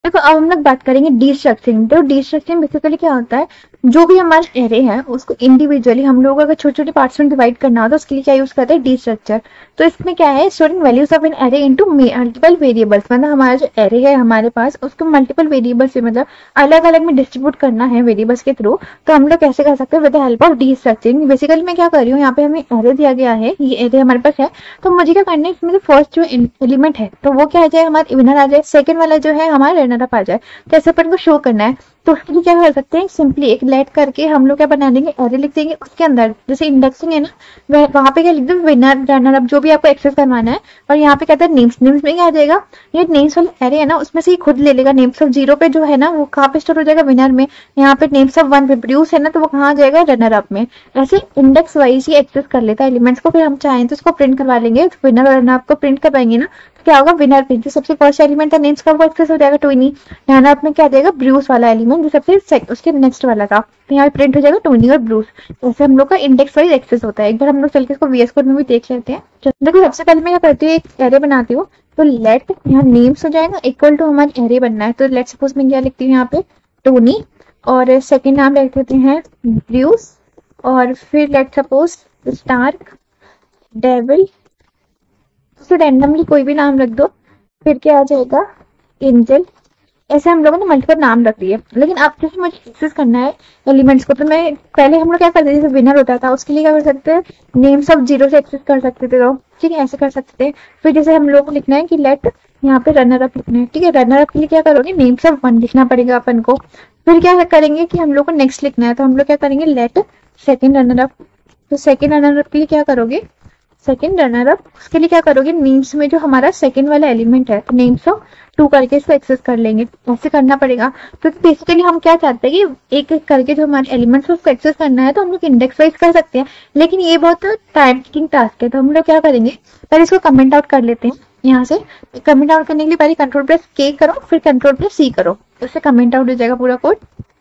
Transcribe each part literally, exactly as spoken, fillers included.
देखो अब हम लोग बात करेंगे डिस्ट्रक्चरिंग। तो डिस्ट्रक्चरिंग बेसिकली क्या होता है, जो भी हमारा एरे है उसको इंडिविजुअली हम लोग अगर छोटे छोटे पार्ट्स में डिवाइड करना हो तो उसके लिए क्या यूज करते हैं, डिस्ट्रक्चर। तो इसमें क्या है, storing values of an array into multiple variables, मतलब हमारा जो एरे है हमारे पास उसको मल्टीपल वेरिएबल्स से मतलब अलग अलग में डिस्ट्रीब्यूट करना है वेरिएबल्स के थ्रू। तो हम लोग कैसे कर सकते हैं, with the help of destructuring. Basically मैं क्या कर रही हूँ, यहाँ पे हमें एरे दिया गया है, ये एरे हमारे पास है, तो मुझे क्या करना है, इसमें फर्स्ट जो एलिमेंट है तो वो क्या आ जाए, हमारा विनर आ जाए, सेकंड वाला जो है हमारा रनर अप आ जाए। कैसे अपन को शो करना है, तो उसके लिए क्या कर सकते हैं, सिंपली एक लेट करके हम लोग क्या बना देंगे, एरे लिख देंगे, उसके अंदर जैसे इंडेक्सिंग है ना, वह वहां पे क्या लिख दो, विनर रनर अप जो भी आपको एक्सेस करवाना है। और यहाँ पे कहता है नेम्स, नेम्स में क्या आ जाएगा, ये नेम्स वाला एरे है ना उसमें से ही खुद ले लेगा। नेम्स ऑफ जीरो पे जो है ना वो कहाँ पे स्टोर हो जाएगा, विनर में। यहाँ पे नेम्स ऑफ वन पे प्रोड्यूस है ना तो वो कहाँ आ जाएगा, रनर अप में। ऐसे इंडेक्स वाइज ही एक्सेस कर लेता है एलिमेंट्स को। फिर हम चाहें तो इसको प्रिंट करवा लेंगे, विनर और रनर अप को प्रिंट करवाएंगे ना, क्या होगा, विनर पे जो सबसे फर्स्ट एलिमेंट है नेम्स का वो एक्सेस हो जाएगा, टोनी। रनर अप में क्या देगा, ब्रूस वाला एलिमेंट जो सबसे उसके नेक्स्ट वाला था, तो यहाँ पे प्रिंट हो जाएगा टोनी और ब्रूस। ऐसे हम लोग का इंडेक्स वाइज एक्सेस होता है। एक बार हम लोग चल के इसको वीएस कोड में भी देख लेते हैं। देखो सबसे पहले मैं क्या करती हूँ, एक एरे बनाती हूँ। तो लेट यहाँ नेम्स हो जाएगा इक्वल टू हमारे एरे बनना है, तो लेट सपोज मैं क्या लिखती हूँ यहाँ पे, टोनी, और सेकेंड नाम लिख देते हैं ब्रूस, और फिर लेट सपोज स्टार्क, डेविल, तो रैंडमली कोई भी नाम रख दो। फिर क्या आ जाएगा, एंजल। ऐसे हम लोगों ने मल्टीपल नाम रख दिए। लेकिन अब जैसे मुझे एक्सेस करना है एलिमेंट्स को, तो मैं पहले हम लोग क्या करते थे, जैसे विनर होता था उसके लिए क्या कर सकते हैं, नेम्स ऑफ जीरो से एक्सेस कर सकते थे, तो ठीक है ऐसे कर सकते हैं। फिर जैसे हम लोग को लिखना है कि लेट यहाँ पे रनर अप लिखना है, ठीक है, रनर अप के लिए क्या करोगे, नेम्स ऑफ वन लिखना पड़ेगा अपन को। फिर क्या करेंगे कि हम लोग को नेक्स्ट लिखना है, तो हम लोग क्या करेंगे, लेट सेकेंड रनर अप। तो सेकेंड रनर अप के लिए क्या करोगे, सेकेंड रनर अप, उसके लिए क्या करोगे, नेम्स में जो हमारा सेकेंड वाला एलिमेंट है तो नेम्स ऑफ टू करके इसको एक्सेस कर लेंगे। ऐसे करना पड़ेगा। तो बेसिकली हम क्या चाहते हैं कि एक एक करके जो हमारे एलिमेंट्स है उसको एक्सेस करना है, तो हम लोग इंडेक्स वाइज कर सकते हैं। लेकिन ये बहुत टाइम टेकिंग टास्क है, तो हम लोग क्या करेंगे, पहले इसको कमेंट आउट कर लेते हैं। यहाँ से कमेंट आउट करने के लिए पहले कंट्रोल प्लस के करो, फिर कंट्रोल प्लस सी करो, उससे कमेंट आउट हो जाएगा पूरा कोड।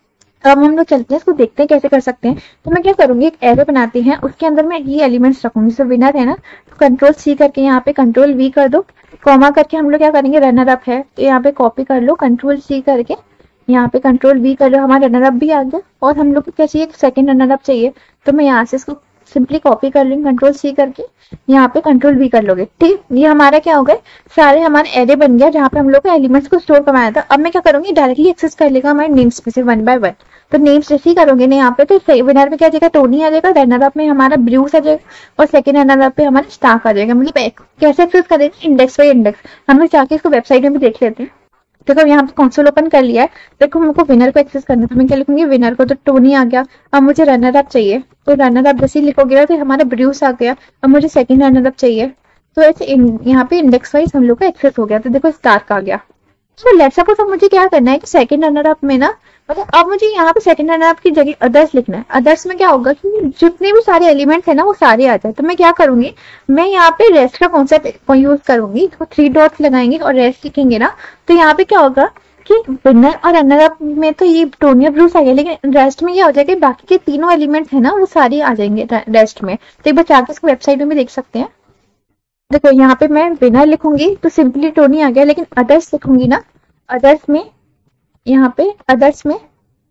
अब हम लोग चलते हैं, इसको देखते हैं कैसे कर सकते हैं। तो मैं क्या करूंगी, एक एरे बनाती हैं, उसके अंदर मैं ये एलिमेंट्स रखूंगी। जैसे विनर है ना, तो कंट्रोल सी करके यहाँ पे कंट्रोल वी कर दो, कॉमा करके हम लोग क्या करेंगे, रनर अप है तो यहाँ पे कॉपी कर लो, कंट्रोल सी करके यहाँ पे कंट्रोल वी कर लो, हमारा रनर अप भी आ गया। और हम लोग को क्या चाहिए, सेकंड रनर अप चाहिए, तो मैं यहाँ से इसको सिंपली कॉपी कर लूंगी, कंट्रोल सी करके यहाँ पे कंट्रोल वी कर लोगे, ठीक। ये हमारा क्या हो गया, सारे हमारे एरे बन गया जहाँ पे हम लोग को एलिमेंट्स को स्टोर करवाया था। अब मैं क्या करूंगी, डायरेक्टली एक्सेस कर लेगा हमारे नेम्स में से वन बाय वन। तो नेम्स जैसे ही करोगे ना यहाँ पे, तो विनर में क्या आ जाएगा, टोनी आ जाएगा, रनर अप में हमारा ब्रूस आ जाएगा, और सेकंड रनर अप पे हमारा स्टार्क आ जाएगा। मतलब कैसे एक्सेस करेंगे, इंडेक्स बाय इंडेक्स। हम लोग जाके इसको वेबसाइट में भी देख लेते हैं। देखो यहाँ पे कंसोल ओपन कर लिया है। देखो हमको विनर को एक्सेस करना है, तो मैं क्या लिखूंगी, विनर को, तो टोनी आ गया। अब मुझे रनर अप चाहिए, तो रनर अप जैसे ही लिखोगे ना तो हमारा ब्रूस आ गया। अब मुझे सेकंड रनर अप चाहिए, तो ऐसे यहाँ पे इंडेक्स वाइज हम लोग का एक्सेस हो गया। तो देखो स्टार्क आ गया। सो लेट्स सपोज अब मुझे क्या करना है कि सेकंड रनर अप में ना, मतलब अब मुझे यहाँ पे सेकंड रनर अप की जगह अदर्स लिखना है। अदर्स में क्या होगा कि जितने भी सारे एलिमेंट्स है ना वो सारे आ जाए। तो मैं क्या करूंगी, मैं यहाँ पे रेस्ट का कॉन्सेप्ट यूज करूंगी। तो थ्री डॉट्स लगाएंगे और रेस्ट लिखेंगे ना, तो यहाँ पे क्या होगा कि विनर और रनर अप में तो ये टोनी और ब्रूस आ गया, लेकिन रेस्ट में क्या हो जाएगा, बाकी के तीनों एलिमेंट्स है ना वो सारे आ जाएंगे रेस्ट में। तो एक बार जाकर इसको वेबसाइट में भी देख सकते हैं। देखो यहाँ पे मैं विनर लिखूंगी तो सिंपली टोनी आ गया, लेकिन अदर्स लिखूंगी ना, अदर्स में यहाँ पे अदर्स में,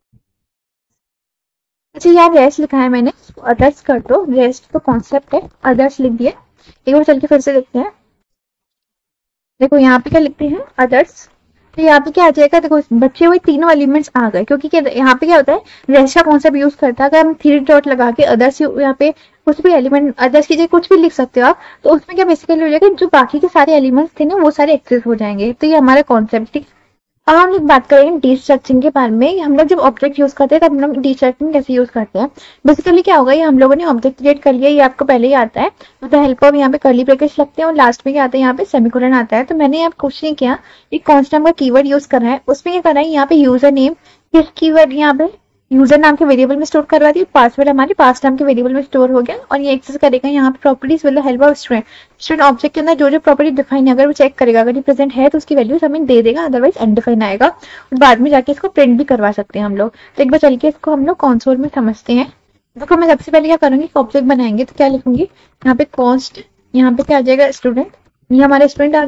अच्छा यार रेस्ट लिखा है मैंने, अदर्स कर दो, रेस्ट तो कॉन्सेप्ट है, अदर्स लिख दिया। एक बार चल के फिर से देखते हैं। देखो यहाँ पे क्या लिखते हैं, अदर्स, तो यहाँ पे क्या आ जाएगा, देखो बच्चे हुए तीनों एलिमेंट्स आ गए, क्योंकि क्या यहाँ पे क्या होता है, रेस्ट का कॉन्सेप्ट यूज करता है। अगर हम थ्री डॉट लगा के अदर्स यहाँ पे कुछ भी एलिमेंट अदर्स की जगह कुछ भी लिख सकते हो आप, तो उसमें क्या बेसिकली हो जाएगा, जो बाकी के सारे एलिमेंट्स थे ना वो सारे एक्सेस हो जाएंगे। तो ये हमारा कॉन्सेप्ट। ठीक, अब हम लोग बात करेंगे डिस्ट्रक्चरिंग के बारे में। हम लोग जब ऑब्जेक्ट यूज करते हैं तब हम लोग डिस्ट्रक्चरिंग कैसे यूज करते हैं। बेसिकली क्या होगा, ये हम लोगों ने ऑब्जेक्ट क्रिएट कर लिया, ये आपको पहले ही आता है। विद द हेल्प ऑफ यहाँ पे कर्ली ब्रैकेट्स लगते हैं और लास्ट में क्या आता है, यहाँ पे सेमीकोलन आता है। तो मैंने यहाँ कुछ नहीं किया, एक कॉन्स्टेंट का कीवर्ड यूज कर रहा है, उसमें क्या करना है, यहाँ पे यूजर नेम किस कीवर्ड यहाँ पे यूजर नाम के वेरिएबल में स्टोर करवा दी, पासवर्ड हमारे पास नाम के वेरिएबल में स्टोर हो गया, और ये एक्सेस करेगा यहाँ पे properties with the help of student. Student object के अंदर जो जो प्रॉपर्टी डिफाइन है, अगर वो चेक करेगा, अगर ये प्रेजेंट है तो उसकी वैल्यूज हमें दे देगा, अदरवाइज अनडिफाइन आएगा। और बाद में जाके इसको प्रिंट भी करवा सकते हैं हम लोग। तो एक बार चल के इसको हम लोग कंसोल में समझते हैं। देखो मैं सबसे पहले क्या करूंगी, ऑब्जेक्ट बनाएंगे तो क्या लिखूंगी, यहाँ पे कॉन्स्ट, यहाँ पे क्या आ जाएगा, स्टूडेंट, ये हमारे स्टूडेंट आ गया।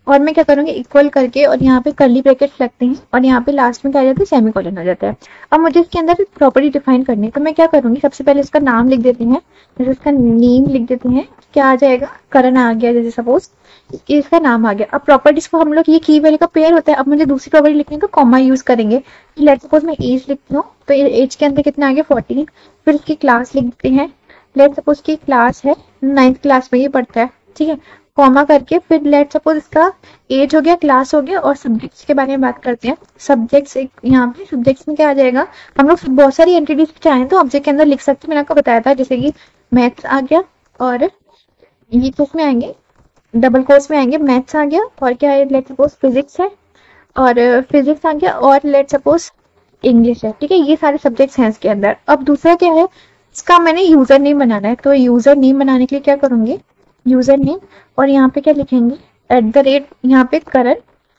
और मैं क्या करूंगी इक्वल करके, और यहाँ पे कर्ली ब्रैकेट्स लगते हैं और यहाँ पे लास्ट में क्या आ जाता है, सेमीकोलन हो जाता है। अब मुझे इसके अंदर प्रॉपर्टी डिफाइन करनी है, तो मैं क्या करूंगी, सबसे पहले इसका नाम लिख देते हैं। जैसे इसका नेम लिख देते हैं, क्या आ जाएगा, करण आ गया, जैसे सपोज इसका नाम आ गया। अब प्रॉपर्टीज को हम लोग, ये की वैल्यू का पेयर होता है। अब मुझे दूसरी प्रॉपर्टी लिखने का कॉमा यूज करेंगे। लेट सपोज मैं एज लिखती हूँ, तो एज के अंदर कितना आ गया, फोर्टीन। फिर इसकी क्लास लिख देते हैं। लेट सपोज की क्लास है, नाइन्थ क्लास में ये पढ़ता है, ठीक है, कॉमा करके। फिर लेट सपोज इसका एज हो गया, क्लास हो गया, और सब्जेक्ट्स के बारे में बात करते हैं। सब्जेक्ट्स एक यहाँ पे सब्जेक्ट्स में क्या आ जाएगा, हम लोग बहुत सारी एंटिटीज चाहें तो ऑब्जेक्ट के अंदर लिख सकते हैं। मैंने आपको बताया था, जैसे कि मैथ्स आ गया, और ये किस में आएंगे, डबल कोर्स में आएंगे, मैथ्स आ गया, और क्या है, लेट सपोज फिजिक्स है, और फिजिक्स आ गया, और लेट सपोज इंग्लिश है, ठीक है। ये सारे सब्जेक्ट्स हैं इसके अंदर। अब दूसरा क्या है, इसका मैंने यूजर नेम बनाना है। तो यूजर नेम बनाने के लिए क्या करूंगी, यूजर नेम, और यहाँ पे क्या लिखेंगे, एट द रेट, यहाँ पे Karan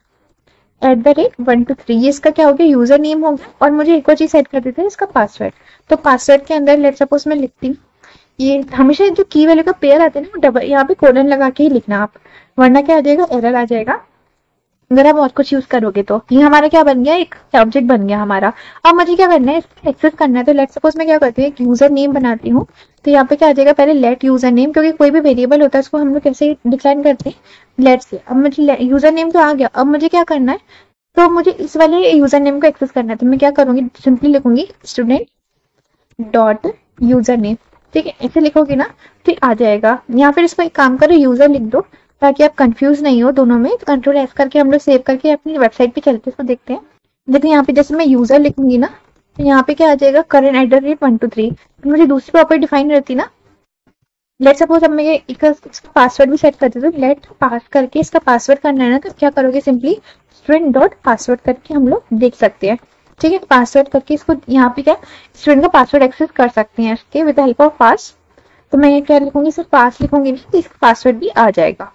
at the rate one two three, ये इसका क्या हो गया, यूजर नेम हो गया। और मुझे एक और चीज सेट कर देते हैं, इसका पासवर्ड। तो पासवर्ड के अंदर लेट सपोज मैं लिखती हूँ, ये हमेशा जो की वैल्यू का पेयर आते हैं ना, वो डबल यहाँ पे कोलन लगा के ही लिखना आप, वरना क्या आ जाएगा, एरर आ जाएगा अगर आप और कुछ यूज करोगे। तो ये हमारा क्या बन गया, एक ऑब्जेक्ट बन गया हमारा। अब मुझे क्या करना है, इसको एक्सेस करना है। तो लेट सपोज मैं क्या करती हूँ, एक यूजर नेम बनाती हूँ। तो यहाँ पे क्या आ जाएगा, पहले लेट यूजर नेम, क्योंकि कोई भी वेरिएबल होता है उसको हम लोग कैसे डिक्लाइन करते हैं, लेट से। अब मुझे यूजर नेम तो आ गया, अब मुझे क्या करना है, तो मुझे इस वाले यूजर नेम को एक्सेस करना है। तो मैं क्या करूंगी, सिंपली लिखूंगी स्टूडेंट डॉट यूजर नेम, ठीक है, ऐसे लिखोगे ना तो आ जाएगा। या फिर इसको एक काम करो, यूजर लिख दो ताकि आप कंफ्यूज नहीं हो दोनों में। तो कंट्रोल एस करके हम लोग सेव करके अपनी वेबसाइट पे चलते हैं, इसको देखते हैं। देखिए यहाँ पे जैसे मैं यूजर लिखूंगी ना, तो यहाँ पे क्या आ जाएगा, current at the rate one two three. मुझे दूसरी प्रॉपर्टी डिफाइन रहती ना, लेट सपोज अब मैं ये इसका पासवर्ड भी सेट कर देती हूँ। लेट पास करके इसका पासवर्ड करना है ना, तो क्या करोगे, सिंपली स्टूडेंट डॉट पासवर्ड करके हम लोग देख सकते हैं, ठीक है। पासवर्ड करके इसको यहाँ पे क्या स्टूडेंट का पासवर्ड एक्सेस कर सकते हैं इसके विद हेल्प ऑफ पास। तो मैं ये क्या लिखूंगी, सिर्फ पास लिखूंगी नहीं, तो इसका पासवर्ड भी आ जाएगा।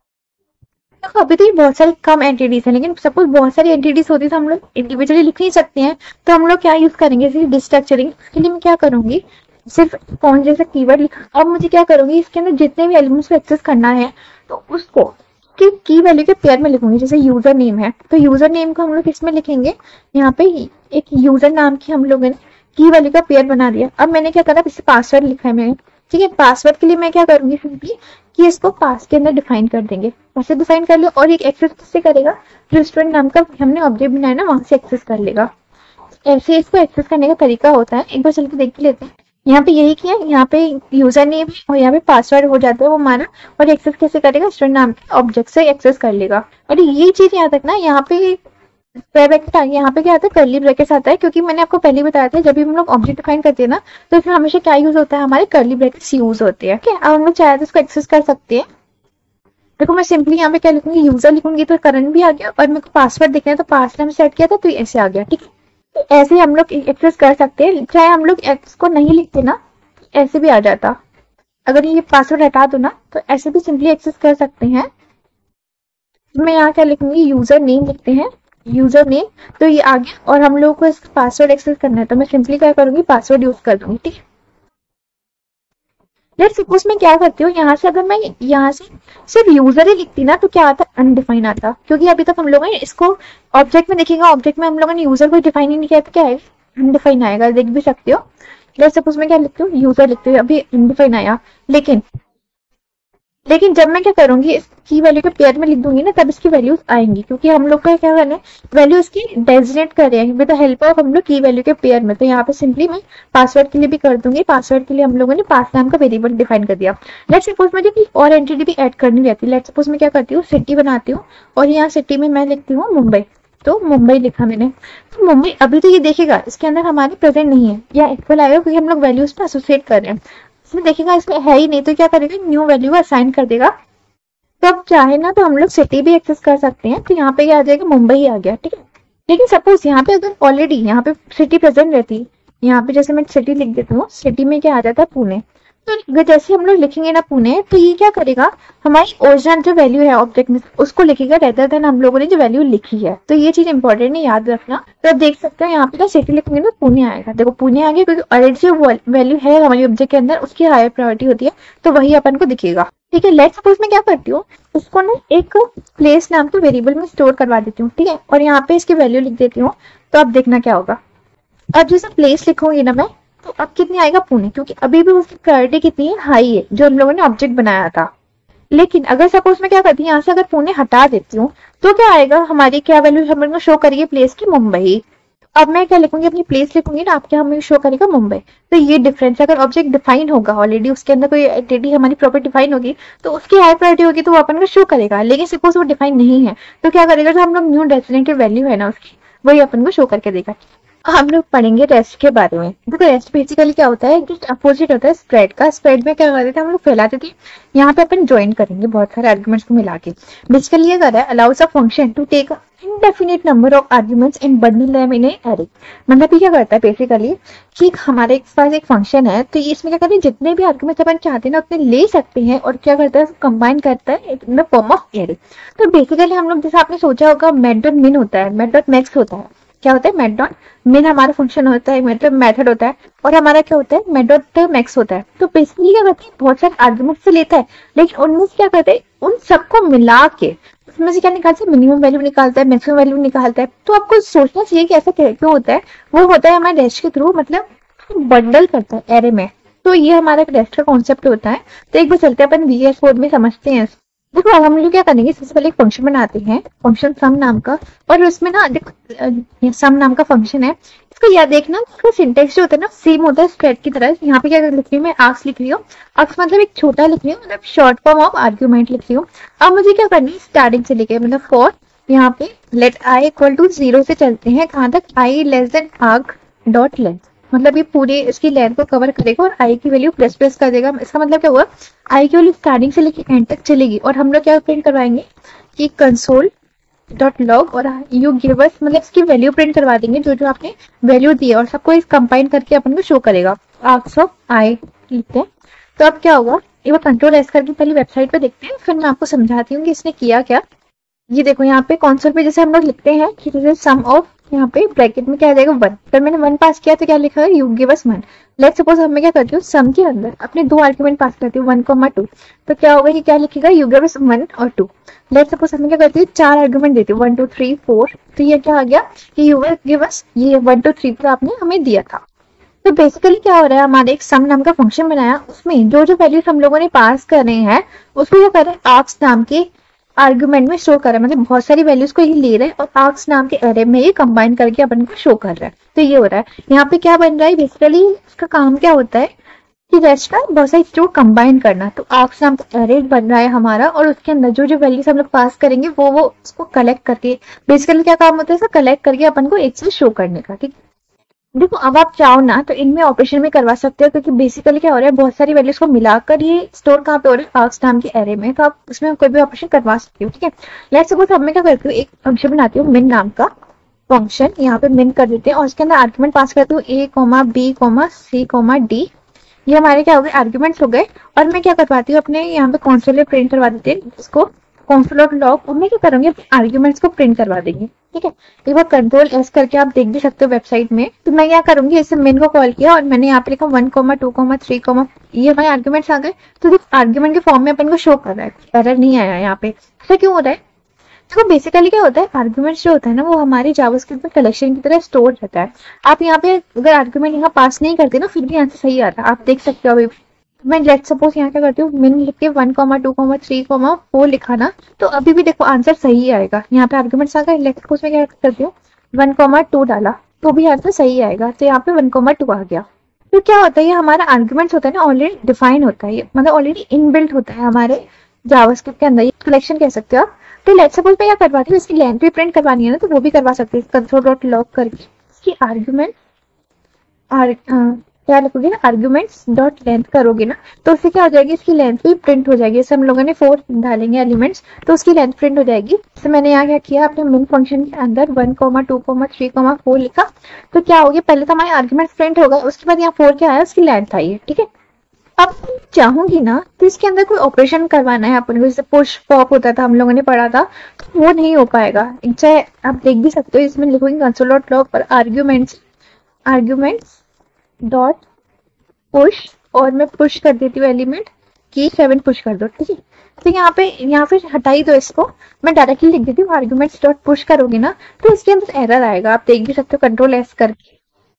तो अभी तो ये बहुत सारी कम एंटिटीज हैं, लेकिन सपोज बहुत सारी एंटिटीज होती है तो हम लोग इंडिविजुअली लिख नहीं सकते हैं। तो हम लोग क्या यूज करेंगे, जैसे डिस्ट्रक्चरिंग। इसके लिए मैं क्या करूंगी, सिर्फ कौन जैसा कीवर्ड लिखा। अब मुझे क्या करूंगी, इसके अंदर जितने भी एलिमेंट्स को एक्सेस करना है तो उसको की की वैल्यू के पेयर में लिखूंगी। जैसे यूजर नेम है, तो यूजर नेम को हम लोग किसमें लिखेंगे, यहाँ पे एक यूजर नाम की हम लोगों ने की वैल्यू का पेयर बना दिया। अब मैंने क्या करा, इसे पासवर्ड लिखा है मैंने, ठीक है। पासवर्ड के लिए मैं क्या करूंगी, सिंपली कि इसको पास के अंदर डिफाइन कर देंगे, ऐसे डिफाइन कर लिया। और एक एक्सेस किससे करेगा, जो स्टूडेंट नाम का हमने ऑब्जेक्ट बनाया ना, वहां से एक्सेस कर लेगा। ऐसे इसको एक्सेस करने का तरीका होता है, एक बार चल के देख लेते हैं। यहाँ पे यही किया, यहाँ पे यूजर नेम और यहाँ पे पासवर्ड हो जाता है वो हमारा। और एक्सेस कैसे करेगा, स्टूडेंट नाम के ऑब्जेक्ट से एक्सेस कर लेगा। और ये चीज याद रखना, यहाँ पे ब्रैकेट आ गया, यहाँ पे क्या आता है, कर्ली ब्रैकेट्स आता है, क्योंकि मैंने आपको पहले बताया था जब भी हम लोग ऑब्जेक्ट डिफाइन करते हैं ना, तो इसमें हमेशा क्या यूज होता है, हमारे कर्ली ब्रैकेट्स यूज होते हैं। ठीक है, अब हम लोग चाहे तो इसको एक्सेस कर सकते हैं। देखो मैं सिंपली यहाँ पे क्या लिखूंगी, यूजर लिखूंगी तो करंट भी आ गया, और मेरे को पासवर्ड देखना है तो पासवर्ड में सेट किया था तो ऐसे आ गया। ठीक है, तो ऐसे हम लोग एक्सेस कर सकते हैं, चाहे हम लोग एक्स को नहीं लिखते ना, ऐसे भी आ जाता। अगर ये पासवर्ड हटा दो ना, तो ऐसे भी सिंपली एक्सेस कर सकते हैं। मैं यहाँ क्या लिखूंगी, यूजर नेम लिखते हैं, यूजर नेम, तो ये आ गया। और हम लोगों को इसका पासवर्ड एक्सेस करना है, तो मैं सिंपली क्या करूंगी, पासवर्ड यूज कर दूंगी। ठीक है, लेट्स सपोज मैं क्या करती हूँ, यहाँ से अगर मैं यहाँ से सिर्फ यूजर ही लिखती ना, तो क्या आता, अनडिफाइन आता, क्योंकि अभी तक हम लोगों ने इसको ऑब्जेक्ट में देखेगा, ऑब्जेक्ट में हम लोगों ने यूजर को डिफाइन ही नहीं किया, तो क्या है, अनडिफाइन आएगा, देख भी सकते हो। लेट्स सपोज मैं क्या लिखती हूँ, यूजर लिखती हूँ, अभी अनडिफाइन आया। लेकिन लेकिन जब मैं क्या करूंगी, इसकी वैल्यू के पेयर में लिख दूंगी ना, तब इसकी वैल्यूज आएंगी, क्योंकि हम लोग का क्या करना है, वैल्यू इसकी डेजिग्नेट कर रहे हैं विद द हेल्प ऑफ हम लोग की वैल्यू के पेयर में। तो यहाँ पे सिंपली मैं पासवर्ड के लिए भी कर दूंगी, पासवर्ड के लिए हम लोगों ने पास नाम का वेरिएबल डिफाइन कर दिया। लेट्स सपोज मुझे कोई और एंटिटी भी ऐड करनी रहती है। लेट्स सपोज मैं क्या करती हूँ, सिटी बनाती हूँ, और यहाँ सिटी में मैं लिखती हूँ मुंबई, तो मुंबई लिखा मैंने। तो मुंबई अभी तो ये देखेगा, इसके अंदर हमारे प्रेजेंट नहीं है, या इक्वल आएगा क्योंकि हम लोग वैल्यूज पे एसोसिएट कर रहे हैं। इसमें देखेगा इसमें है ही नहीं, तो क्या करेगा, न्यू वैल्यू असाइन कर देगा। तो अब चाहे ना तो हम लोग सिटी भी एक्सेस कर सकते हैं, तो यहाँ पे क्या आ जाएगा, मुंबई आ गया। ठीक है, लेकिन सपोज यहाँ पे अगर ऑलरेडी यहाँ पे सिटी प्रेजेंट रहती, यहाँ पे जैसे मैं सिटी लिख देती हूँ, सिटी में क्या आ जाता है, पुणे। तो जैसे हम लोग लिखेंगे ना पुणे, तो ये क्या करेगा, हमारी ओरिजिनल जो वैल्यू है ऑब्जेक्ट में उसको लिखेगा, रेदर देन हम लोगों ने जो वैल्यू लिखी है। तो ये चीज इंपॉर्टेंट है, याद रखना। तो आप देख सकते हो यहाँ पे ना सिटी लिखेंगे ना, पुणे आएगा। देखो पुणे आ गया, क्योंकि ऑलरेडी जो वैल्यू है हमारी ऑब्जेक्ट के अंदर उसकी हायर प्रायोरिटी होती है, तो वही अपन को दिखेगा। ठीक है। लेट्स सपोज मैं क्या करती हूँ, इसको ना एक प्लेस नाम के वेरिएबल में स्टोर करवा देती हूँ, ठीक है, और यहाँ पे इसकी वैल्यू लिख देती हूँ। तो अब देखना क्या होगा, अब जैसे प्लेस लिखूंगी ना मैं, तो अब कितनी आएगा, पुणे, क्योंकि अभी भी उसकी प्रायोरिटी कितनी है, हाई है, जो हम लोगों ने ऑब्जेक्ट बनाया था। लेकिन अगर सपोज मैं क्या करती हूँ, यहाँ से अगर पुणे हटा देती हूँ, तो क्या आएगा, हमारी क्या वैल्यू हमें शो करेगी प्लेस की, मुंबई। अब मैं क्या लिखूंगी, अपनी प्लेस लिखूंगी ना, आपके हमें शो करेगा मुंबई। तो ये डिफरेंस, अगर ऑब्जेक्ट डिफाइन होगा ऑलरेडी, उसके अंदर कोई एंटिटी हमारी प्रॉपर्टी डिफाइन होगी, तो उसकी हाई प्रायोरिटी होगी, तो वो अपन को शो करेगा। लेकिन सपोज वो डिफाइन नहीं है, तो क्या करेगा, जो हम लोग न्यू डेफिनेटिव वैल्यू है ना उसकी, वही अपन को शो करके देगा। हम लोग पढ़ेंगे रेस्ट के बारे में। देखो रेस्ट बेसिकली क्या होता है, जस्ट अपोजिट होता है स्प्रेड का। स्प्रेड में क्या करते थे हम लोग, फैलाते थे। यहाँ पे अपन ज्वाइन करेंगे बहुत सारे आर्गुमेंट्स को मिला के। बेसिकली ये कर रहा है, allows a function to take indefinite number of arguments and bundle them in a array। मतलब ये क्या करता है बेसिकली, कि हमारे पास एक फंक्शन है, तो ये इसमें क्या करते हैं, जितने भी आर्गुमेंट्स अपन चाहते हैं ना उतने ले सकते हैं, और क्या करता है, कंबाइन करता है in the form of array. तो बेसिकली हम लोग, जैसे आपने सोचा होगा, मेट डॉट मिन होता है, मेट डॉट मैक्स होता है। क्या होता है, मेट डॉट मिन हमारा फंक्शन होता है, मतलब मेथड होता है, और हमारा क्या होता है, मेट डॉट मैक्स होता है। तो बेसिकली क्या करते हैं, बहुत सारे आर्गुमेंट्स से लेता है, लेकिन उनमें से क्या करते हैं, उन सबको मिला के उसमें से क्या निकालता है, मिनिमम वैल्यू निकालता है, मैक्सिमम वैल्यू निकालता है। तो आपको सोचना चाहिए कि ऐसा क्यों होता है। वो होता है हमारे रेस्ट के थ्रू, मतलब बंडल करता है एरे में। तो ये हमारा एक रेस्ट का कॉन्सेप्ट होता है। तो एक बार चलते हैं अपन वीएस कोड में समझते हैं। देखो अब हम लोग क्या करेंगे, सबसे पहले एक फंक्शन बनाते हैं, फंक्शन सम नाम का। और उसमें ना देखो सम नाम का फंक्शन है, इसको याद देखना, इसका सिंटेक्स जो होता है ना सेम होता है स्प्रेड की तरह। यहाँ पे क्या लिख रही हूँ मैं, आर्क्स लिख रही हूँ। आर्क्स मतलब एक छोटा लिख रही हूँ, मतलब शॉर्ट फॉर्म ऑफ आर्ग्यूमेंट लिख रही हूँ। अब मुझे क्या करनी है, स्टार्टिंग से लेके, मतलब फॉर यहाँ पे let I equal to zero से चलते हैं, कहाँ तक, I less than arr dot length. मतलब ये पूरी इसकी लेंथ को कवर करेगा और आई की वैल्यू प्लस प्लस कर देगा। इसका मतलब क्या हुआ, आई की वैल्यू स्टार्टिंग से लेके एंड तक चलेगी। और हम लोग क्या प्रिंट करवाएंगे कि कंसोल डॉट लॉग और यू गिव अस, मतलब इसकी वैल्यू प्रिंट करवा देंगे, जो जो आपने वैल्यू दी है, और सबको इस कंबाइन करके अपन को शो करेगा। आर्क्स ऑफ आई लिखते हैं। तो अब क्या होगा, एक बार कंट्रोल एस करके पहले वेबसाइट पे देखते हैं, फिर मैं आपको समझाती हूँ कि इसने किया क्या। ये देखो यहाँ पे कंसोल पे जैसे हम लोग लिखते हैं कि दिस इज सम ऑफ, यहाँ पे ब्रैकेट में क्या आ जाएगा, वन। फिर मैंने वन पास किया तो क्या लिखा है, you give us one. Let's suppose मैं क्या करती हूँ, सम के अंदर अपने दो आर्गुमेंट पास करती हूँ, वन कॉमा टू। तो क्या होगा कि क्या लिखेगा, यू गिव अस वन और टू। लेट्स सपोज मैं क्या करती हूँ, चार आर्गुमेंट देती हूँ, वन टू थ्री फोर। तो ये क्या आ गया कि यू विल गिव अस, ये वन टू थ्री पर आपने हमें दिया था। तो बेसिकली क्या हो रहा है, हमारे एक सम नाम का फंक्शन बनाया, उसमें जो जो वैल्यूज हम लोगों ने पास करने हैं उसको क्या कर रहे हैं, आर्क्स नाम के आर्गुमेंट में शो कर रहा है। मतलब बहुत सारी वैल्यूज को ये ले रहा है और आर्क्स नाम के एरे में ये कंबाइन करके अपन को शो कर रहा है। तो ये हो रहा है, यहाँ पे क्या बन रहा है, बेसिकली इसका काम क्या होता है कि रेस्ट का बहुत सारी चीजों को कंबाइन करना। तो आर्क्स नाम का एरे बन रहा है हमारा, और उसके अंदर जो जो वैल्यूज हम लोग पास करेंगे वो वो उसको कलेक्ट करके, बेसिकली क्या काम होता है, कलेक्ट करके अपन को एक चीज शो करने का। ठीक, देखो अब आप चाहो ना तो इनमें ऑपरेशन में करवा सकते हो, क्योंकि बेसिकली क्या हो रहा है, बहुत सारी वैल्यूज को मिलाकर ये स्टोर कहाँ पे हो रहा है, आर्क्स नाम के एरे में। तो आप उसमें कोई भी ऑपरेशन करवा सकते हो। ठीक है, लेट्स सपोज अब मैं क्या करती हूँ, एक फंक्शन बनाती हूँ मिन नाम का फंक्शन। यहाँ पे मिन कर देते हैं और उसके अंदर आर्गुमेंट पास करती हूँ, A comma B comma C comma D. ये हमारे क्या हो गए, आर्ग्यूमेंट्स हो गए। और मैं क्या करवाती हूँ, अपने यहाँ पे कॉन्सोल में प्रिंट करवा देते हैं इसको, कॉन्सोल डॉट लॉग। और मैं क्या करूंगी, आर्ग्यूमेंट्स को प्रिंट करवा देंगे। ठीक है, एक बार कंट्रोल एस करके आप देख भी सकते हो वेबसाइट में। तो मैं क्या करूंगी, इसे मेन को कॉल किया और मैंने यहाँ पे लिखा one comma two comma three comma, ये हमारे आर्ग्यूमेंट्स आ गए। तो आर्ग्यूमेंट के फॉर्म में अपन को शो कर रहा है, एरर नहीं आया यहाँ पे। ऐसा क्यों हो रहा है, तो बेसिकली क्या होता है, आर्गुमेंट्स जो होता है ना वो हमारे जावास्क्रिप्ट में कलेक्शन की तरह स्टोर रहता है। आप यहाँ पे अगर आर्गुमेंट यहाँ पास नहीं करते ना, फिर भी आंसर सही आता है, आप देख सकते हो। अभी मैं लेट्स सपोज यहाँ क्या करती हूँ, मिन लिख के one comma two comma three comma four लिखा ना, तो अभी भी देखो आंसर सही आएगा। यहाँ पे आर्गुमेंट्स आ गए, लेट्स सपोज मैं क्या करती हूँ, वन कॉमा टू डाला तो भी आंसर सही आएगा। तो यहाँ पे वन कॉमा टू आ गया। तो क्या होता है, ये हमारा आर्गुमेंट्स होता है ना ऑलरेडी डिफाइन होता है, मतलब ऑलरेडी इनबिल्ट होता है हमारे जावास्क्रिप्ट के अंदर, ये कलेक्शन कह सकते हो आप। तो लेट्स सपोज मैं क्या करवाती हूँ, इसकी लेंथ भी प्रिंट करवानी है ना, तो वो भी करवा सकते हैं। कंसोल डॉट लॉग करके इसकी आर्गुमेंट आर क्या लिखोगे ना, आर्गुमेंट्स डॉट लेंथ करोगे ना, तो उससे क्या हो जाएगी, इसकी लेंथ भी प्रिंट हो जाएगी। जैसे हम लोगों ने फोर डालेंगे एलिमेंट्स, तो उसकी लेंथ प्रिंट हो जाएगी। जैसे मैंने यहाँ क्या किया, अपने मेन फंक्शन के अंदर one comma two comma three comma four लिखा, तो क्या हो गया, पहले तो हमारे आर्गुमेंट्स प्रिंट हो गए, उसके बाद यहाँ फोर क्या आया, उसकी लेंथ आई है। ठीक है, अब चाहूंगी ना तो इसके अंदर कोई ऑपरेशन करवाना है अपन को, जैसे पुश पॉप होता था हम लोगों ने पढ़ा था, तो वो नहीं हो पाएगा। चाहे आप देख भी सकते हो, इसमें लिखोगे कंसोल डॉट लॉग पर आर्ग्यूमेंट्स आर्ग्यूमेंट्स डॉट पुश, और मैं पुश कर देती हूँ एलिमेंट, की सेवन पुश कर दो, ठीक है। तो यहाँ पे यहाँ पे हटाई दो इसको, मैं डायरेक्टली लिख देती हूँ आर्ग्यूमेंट्स डॉट पुश करोगे ना तो इसके अंदर एरर आएगा, आप देख भी सकते हो कंट्रोल एस करके।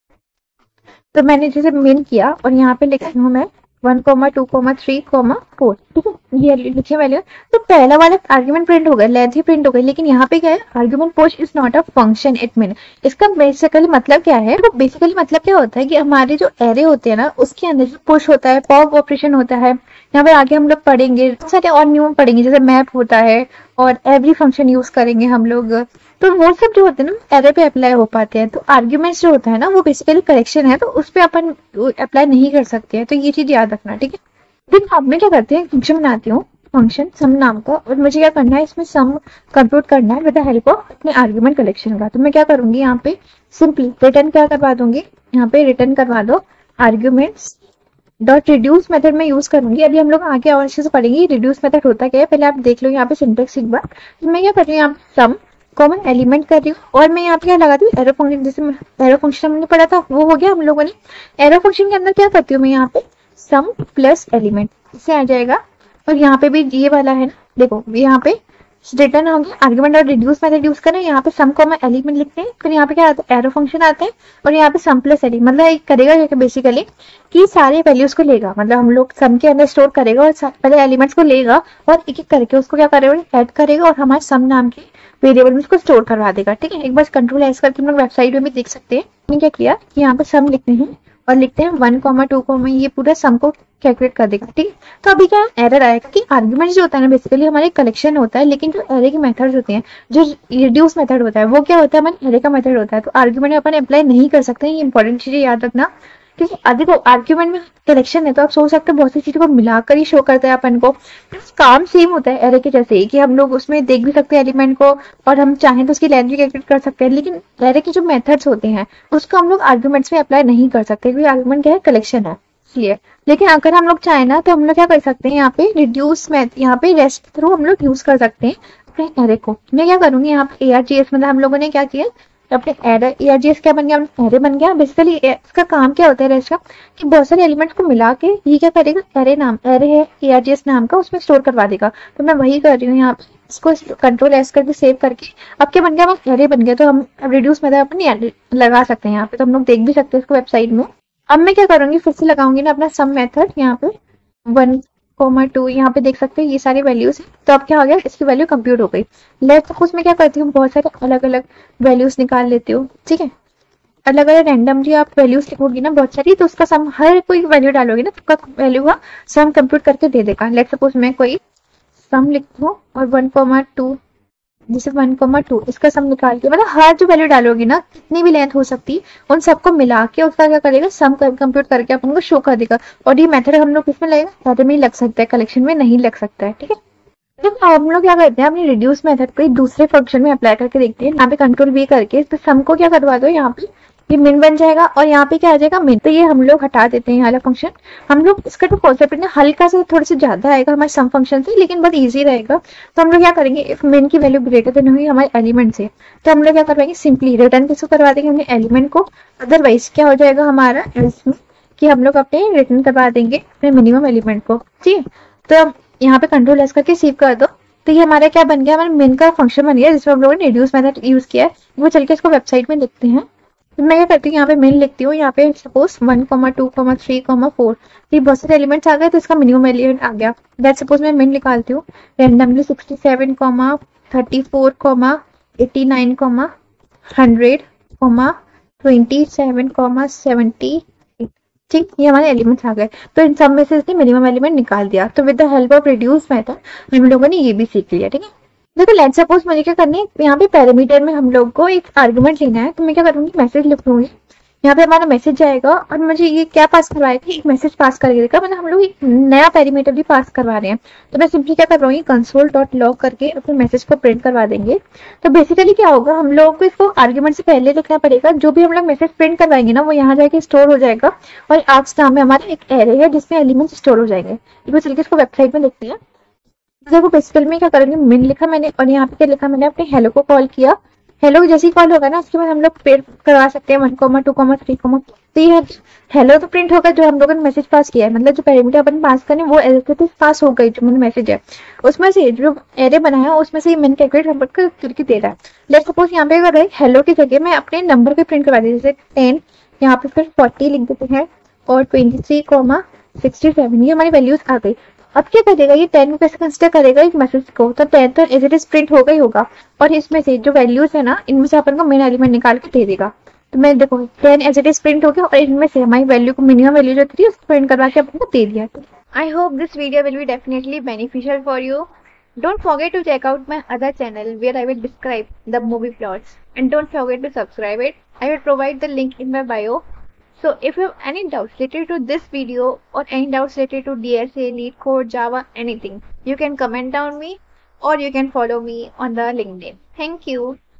तो मैंने जैसे मेन किया और यहाँ पे लिखी हूँ मैं one comma two comma three comma four, ठीक है, ये लिखे वैल्यू। तो पहला वाला आर्ग्यूमेंट प्रिंट हो गया, लेंथ ही प्रिंट हो गई, लेकिन यहाँ पे क्या है, argument push is not a function it mean. इसका बेसिकली मतलब क्या है, वो बेसिकली मतलब क्या होता है कि हमारे जो एरे होते हैं ना उसके अंदर जो पुश होता है, पॉप ऑपरेशन होता है, यहाँ पे आगे हम लोग पढ़ेंगे सारे और नियम पढ़ेंगे, जैसे मैप होता है और एवरी फंक्शन यूज करेंगे हम लोग, तो वो सब जो होते हैं ना एरे पे अप्लाई हो पाते हैं। तो आर्ग्यूमेंट्स जो होता है ना वो बेसिकली करेक्शन है, तो उस पर अपन अप्लाई नहीं कर सकते हैं, तो ये चीज याद रखना, ठीक है। फिर अब मैं क्या करती हूँ, फंक्शन बनाती हूँ, फंक्शन सम नाम का, और मुझे क्या करना है, इसमें सम कंप्यूट करना है विद द हेल्प ऑफ अपने आर्ग्यूमेंट कलेक्शन का। तो मैं क्या करूंगी, यहाँ पे सिंपली रिटर्न क्या करवा दूंगी, यहाँ पे रिटर्न करवा दो आर्ग्यूमेंट्स डॉट रिड्यूस मेथड में यूज करूंगी। अभी हम लोग आगे और अच्छे से पढ़ेंगे रिड्यूस मेथड होता क्या है, पहले आप देख लो यहाँ पे सिंटेक्स एक बार। तो मैं क्या कर रही हूँ, यहाँ पे सम कॉमन एलिमेंट कर रही हूँ, और मैं यहाँ पे क्या लगाती हूँ, एरो फंक्शन, जैसे एरो फंक्शन हमने पढ़ा था वो हो गया हम लोगों ने। एरो फंक्शन के अंदर क्या करती हूँ मैं, यहाँ पे सम प्लस एलिमेंट इससे आ जाएगा, और यहाँ पे भी ये वाला है ना, देखो यहाँ पे रिटर्न हो गया, आर्गुमेंट और रिड्यूस मेथड यूज करें, यहाँ पे सम कॉमा एलिमेंट लिखते हैं, फिर यहाँ पे क्या आता है, एरो फंक्शन आता है, और यहाँ पे सम प्लस एलिमेंट, मतलब एक करेगा बेसिकली कि सारे वैल्यूज को लेगा, मतलब हम लोग सम के अंदर स्टोर करेगा और पहले एलिमेंट्स को लेगा और एक एक करके उसको क्या करेगा, ऐड करेगा और हमारे सम नाम के वेरिएबल में उसको स्टोर करवा देगा, ठीक है। एक बार कंट्रोल एस करके हम लोग वेबसाइट में भी देख सकते हैं। मैंने क्या किया कि यहाँ पे सम लिखते हैं और लिखते हैं वन कॉमा टू कॉमा, ये पूरा सम को कैलकुलेट कर देगा, ठीक है। तो अभी क्या एरर आएगा कि आर्ग्यूमेंट जो होता है ना बेसिकली हमारे कलेक्शन होता है, लेकिन जो एरे के मेथड्स होते हैं, जो रिड्यूस मेथड होता है वो क्या होता है, हमारे एरे का मेथड होता है, तो आर्ग्यूमेंट अपन अप्लाई नहीं कर सकते हैं। ये इंपॉर्टेंट चीजें याद रखना, क्योंकि अधिक आर्ग्यूमेंट में कलेक्शन है तो आप सोच सकते हैं बहुत सी चीजों को मिलाकर ही शो करता है अपन को। काम सेम होता है एरे के जैसे ही, कि हम लोग उसमें देख भी सकते हैं एलिमेंट को और हम चाहें तो उसकी लेंथ भी कैलकुलेट कर सकते हैं, लेकिन एरे के जो मेथड्स होते हैं उसको हम लोग आर्ग्यूमेंट्स में अप्लाई नहीं कर सकते, क्योंकि आर्ग्यूमेंट क्या है, कलेक्शन है इसलिए। लेकिन अगर हम लोग चाहें ना तो हम लोग क्या कर सकते हैं, यहाँ पे रिड्यूस में यहाँ पे रेस्ट थ्रू हम लोग यूज कर सकते हैं अपने एरे को। मैं क्या करूंगी, यहाँ पे ए आर जी एस मतलब हम लोगों ने क्या किया, अपने array A R G S क्या बन गया, एरे बन गया। बेसिकली इसका काम क्या होता है रेस्ट का, कि बहुत सारे एलिमेंट्स को मिला के ये क्या करेगा, एरे नाम एरे है ए आर जी एस नाम का, उसमें स्टोर करवा देगा। तो मैं वही कर रही हूँ यहाँ पे, इसको कंट्रोल एस करके सेव करके अब क्या बन गया, हमारा एरे बन गया। तो हम रिड्यूस मेथड अपनी लगा सकते हैं यहाँ पे, तो हम लोग देख भी सकते हैं इसको वेबसाइट में। अब मैं क्या करूंगी, फिर से लगाऊंगी ना अपना सम मेथड, यहाँ पे वन कोमा टू, यहाँ पे देख सकते हैं ये सारी वैल्यूज है। तो अब क्या हो गया, इसकी वैल्यू कंप्यूट हो गई। लेट्स सपोज मैं क्या करती हूँ, बहुत सारे अलग अलग वैल्यूज निकाल लेती हूँ, ठीक है। अलग अलग रैंडमली आप वैल्यूज लिखोगी ना बहुत सारी, तो उसका सम हर कोई वैल्यू डालोगी ना तो उसका वैल्यू का सम कंप्यूट करके दे देगा। लेट्स सपोज मैं कोई सम लिखती हूँ और वन कोमा टू, जैसे वन कोमा टू इसका सम निकाल के, मतलब हर जो वैल्यू डालोगी ना कितनी भी लेंथ हो सकती है उन सबको मिला के उसका क्या करेगा, सम कंप्यूट करके अपन को शो कर देगा। और ये मेथड हम लोग किसमें लगेगा, एरे में ही लग सकता है, कलेक्शन में नहीं लग सकता है, ठीक है। तो हम लोग क्या करते हैं, अपने रिड्यूस मेथड को दूसरे फंक्शन में अप्लाई करके देखते हैं। यहाँ पे कंट्रोल वी करके इस पे सम को क्या करवा दो, यहाँ पे ये मिन बन जाएगा और यहाँ पे क्या आ जाएगा, मिन। तो ये हम लोग हटा देते हैं वाला फंक्शन। हम लोग इसका जो कॉन्सेप्ट है हल्का सा थोड़ा सा ज्यादा आएगा हमारे सम फंक्शन से, लेकिन बहुत इजी रहेगा। तो हम लोग क्या करेंगे, इफ मिन की वैल्यू ग्रेटर देन हुई हमारे एलिमेंट से, तो हम लोग क्या करवाएंगे, सिंपली रिटर्न किसको करवा देंगे, हमने एलिमेंट को। अदरवाइज क्या हो जाएगा हमारा इसमें कि हम लोग अपने रिटर्न करवा देंगे अपने मिनिमम एलिमेंट को, ठीक है। तो यहाँ पे कंट्रोल एस करके सेव कर दो। तो ये हमारा क्या बन गया, हमारा मिन का फंक्शन बन गया जिसमें हम लोगों ने रिड्यूस मेथड यूज किया है। वो चल के इसको वेबसाइट में लिखते हैं। तो मैं क्या करती हूँ, यहाँ पे मिन लिखती हूँ, यहाँ पे suppose one comma two comma three comma four, ये बहुत सारे एलिमेंट्स आ गए तो इसका मिनिमम एलिमेंट आ गया। दैट सपोज मैं मिन निकालती हूँ randomly sixty seven comma thirty four comma eighty nine comma hundred comma twenty seven comma seventy, ठीक, ये हमारे एलिमेंट्स आ गए। तो इन सब में से इसने मिनिमम एलिमेंट निकाल दिया। तो with the help of reduce method हम लोगों ने ये भी सीख लिया, ठीक है। देखो लेट्स सपोज मुझे क्या करनी है, यहाँ पे पैरामीटर में हम लोग को एक आर्गुमेंट लेना है। तो मैं क्या करूंगी, मैसेज लिख लूंगी, यहाँ पे हमारा मैसेज जाएगा और मुझे ये क्या पास करवाएगा, एक मैसेज पास करके देगा, मतलब हम लोग एक नया पैरामीटर भी पास करवा रहे हैं। तो मैं सिंपली क्या करवाऊंगी, कंसोल डॉट लॉग करके अपने मैसेज को प्रिंट करवा देंगे। तो बेसिकली क्या होगा, हम लोगों को इसको आर्ग्यूमेंट से पहले लिखना पड़ेगा। जो भी हम लोग मैसेज प्रिंट करवाएंगे ना वो यहाँ जाके स्टोर हो जाएगा, और आज नाम में हमारा एक एरे है जिसमें एलिमेंट स्टोर हो जाएंगे। एक बार चलिए इसको वेबसाइट में देखते हैं। देखो बेसिकली में क्या करेंगे, मिन लिखा मैंने और यहाँ पे क्या लिखा, मैंने अपने हेलो को कॉल किया, हेलो जैसे ही कॉल होगा ना उसके बाद हम लोग प्रिंट करवा सकते हैं one comma two comma three comma. तो ये हेलो तो प्रिंट होगा जो हम लोगों ने मैसेज पास किया है, मतलब जो पैरामीटर अपन पास करें वो एज पास हो गई जो मैंने मैसेज है उसमें से जो एरे बनाया है उसमें से मैंने कैलकुलेट नंबर करके दे रहा है। लेट सपोज यहाँ पे अगर हेलो की जगह मैं अपने नंबर के प्रिंट करवा दी, जैसे टेन, यहाँ पे फिर फोर्टी लिख देते हैं और twenty three comma sixty seven, ये हमारी वैल्यूज आ गई। अब क्या करेगा ये टेन को कैसे कंसिडर करेगा एक मैसेज को, तो टेन तो एज इट इज प्रिंट होगा ही होगा और इसमें से जो वैल्यूज है ना इनमें से अपन को मेन एलिमेंट निकाल के दे देगा। तो मैं देखो ten as it is print हो गया और इनमें से हमारी वैल्यू को मिनिमम वैल्यू जो थी उसको प्रिंट करवा के अपन को दे दिया। I hope this video will be definitely beneficial for you. Don't forget to check out my other channel where I will describe the movie plots, and don't forget to subscribe it. I will provide the link in my bio. So if you have any doubts related to this video or any doubts related to D S A, LeetCode, Java, anything, you can comment down me or you can follow me on the LinkedIn. Thank you.